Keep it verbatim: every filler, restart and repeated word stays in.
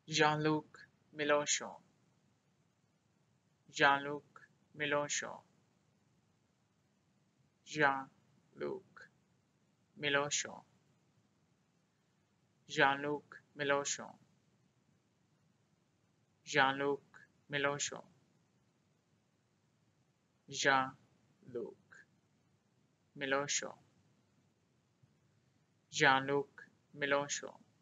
Jean-Luc Mélenchon, Jean-Luc Mélenchon, Jean-Luc Mélenchon, Jean-Luc Mélenchon, Jean-Luc Mélenchon, Jean-Luc Mélenchon, Jean-Luc Mélenchon.